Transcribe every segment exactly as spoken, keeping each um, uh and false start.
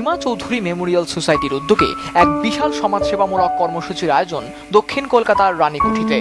সীমা Chowdhury Memorial সোসাইটির উদ্যোগে এক বিশাল সমাজসেবামূলক কর্মসূচির আয়োজন দক্ষিণ কলকাতার রানীকুঠিতে।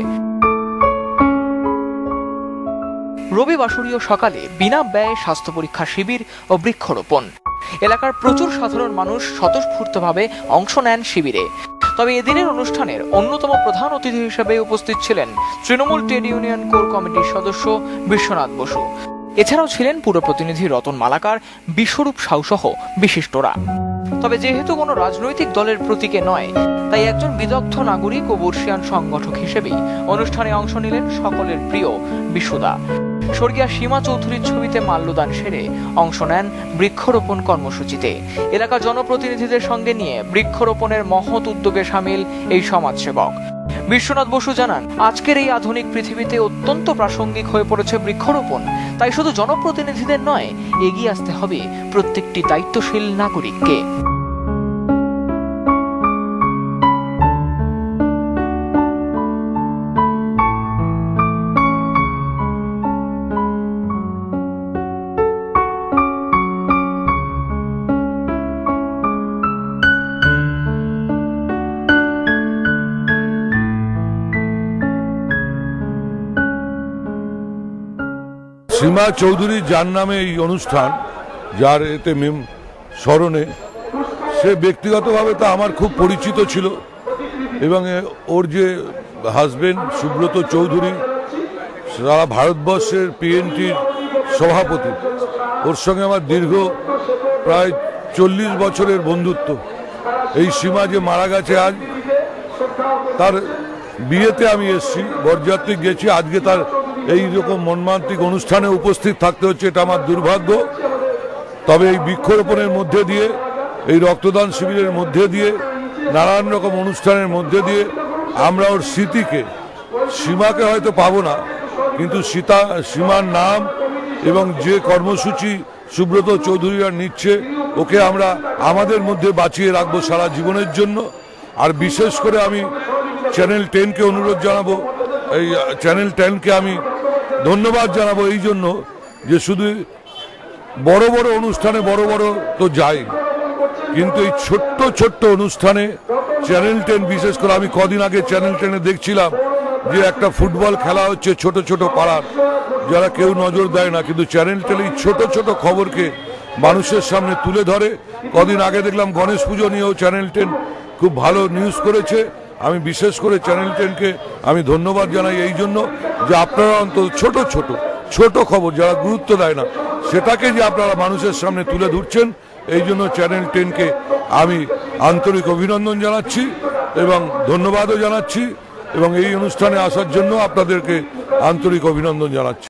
রবিবাসরীয় সকালে বিনা ব্যয়ে স্বাস্থ্য পরীক্ষা শিবির ও বৃক্ষরোপণ। এলাকার প্রচুর সাধারণ মানুষ স্বতঃস্ফূর্তভাবে অংশ নেন শিবিরে। তবে এদিনের অনুষ্ঠানের অন্যতম প্রধান অতিথি হিসেবে উপস্থিত ছিলেন তৃণমূল ট্রেড ইউনিয়ন কোর কমিটির সদস্য বিশ্বনাথ বসু। এছাড়াও ছিলেন পুর প্রতিনিধি রতন মালাকার, বিশ্বরূপ সাউ সহ বিশিষ্টরা। তবে যেহেতু কোনো রাজনৈতিক দলের প্রতীকে নয়, তাই একজন বিদগ্ধ নাগরিক ও বর্ষিয়ান সংগঠক হিসেবেই অনুষ্ঠানে অংশ নিলেন সকলের প্রিয় বিশুদা। স্বর্গীয়া সীমা চৌধুরীর ছবিতে মাল্যদান সেরে অংশ নেন বৃক্ষরোপণ কর্মসূচিতে। এলাকার জনপ্রতিনিধিদের সঙ্গে নিয়ে বৃক্ষরোপণের মহৎ উদ্যোগে সামিল এই সমাজসেবক। বিশ্বনাথ বসু জানান, আজকের এই আধুনিক পৃথিবীতে অত্যন্ত প্রাসঙ্গিক হয়ে পড়েছে বৃক্ষরোপণ। তাই শুধু জনপ্রতিনিধিদের নয়, এগিয়ে আসতে হবে প্রত্যেকটি দায়িত্বশীল নাগরিককে। সীমা চৌধুরী যার নামে এই অনুষ্ঠান, যার এতে মেম স্মরণে, সে ব্যক্তিগতভাবে তো আমার খুব পরিচিত ছিল এবং ওর যে হাজবেন্ড সুব্রত চৌধুরী, সারা ভারতবর্ষের পিএনটির সভাপতি, ওর সঙ্গে আমার দীর্ঘ প্রায় চল্লিশ বছরের বন্ধুত্ব। এই সীমা যে মারা গেছে আজ, তার বিয়েতে আমি এসেছি, বরযাত্রী গেছি, আজকে তার এই রকম মর্মান্তিক অনুষ্ঠানে উপস্থিত থাকতে হচ্ছে, এটা আমার দুর্ভাগ্য। তবে এই বৃক্ষরোপণের মধ্যে দিয়ে, এই রক্তদান শিবিরের মধ্যে দিয়ে, নানান রকম অনুষ্ঠানের মধ্যে দিয়ে আমরা ওর স্মৃতিকে, সীমাকে হয়তো পাবো না, কিন্তু সীতা সীমার নাম এবং যে কর্মসূচি সুব্রত চৌধুরীরা নিচ্ছে, ওকে আমরা আমাদের মধ্যে বাঁচিয়ে রাখবো সারা জীবনের জন্য। আর বিশেষ করে আমি চ্যানেল টেনকে অনুরোধ জানাবো, এই চ্যানেল টেনকে আমি ধন্যবাদ জানাবো এই জন্য যে শুধু বড় বড় অনুষ্ঠানে বড় বড় তো যাই, কিন্তু এই ছোট্ট ছোট্ট অনুষ্ঠানে চ্যানেল টেন বিশেষ করে, আমি কদিন আগে চ্যানেল টেনে দেখছিলাম যে একটা ফুটবল খেলা হচ্ছে ছোট ছোট পাড়ার, যারা কেউ নজর দেয় না, কিন্তু চ্যানেল টেন এই ছোট ছোট খবরকে মানুষের সামনে তুলে ধরে। কদিন আগে দেখলাম গণেশ পুজো নিয়েও চ্যানেল টেন খুব ভালো নিউজ করেছে। আমি বিশেষ করে চ্যানেল টেনকে আমি ধন্যবাদ জানাই এই জন্য যে আপনারা অন্তত ছোট ছোট ছোট খবর যারা গুরুত্ব দেয় না, সেটাকে যে আপনারা মানুষের সামনে তুলে ধরছেন, এই জন্য চ্যানেল টেনকে আমি আন্তরিক অভিনন্দন জানাচ্ছি এবং ধন্যবাদও জানাচ্ছি এবং এই অনুষ্ঠানে আসার জন্য আপনাদেরকে আন্তরিক অভিনন্দন জানাচ্ছি।